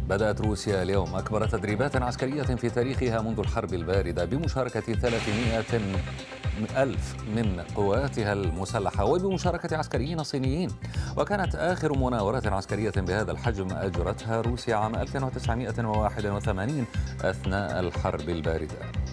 بدأت روسيا اليوم أكبر تدريبات عسكرية في تاريخها منذ الحرب الباردة بمشاركة 300 ألف من قواتها المسلحة وبمشاركة عسكريين صينيين. وكانت آخر مناورة عسكرية بهذا الحجم أجرتها روسيا عام 1981 أثناء الحرب الباردة.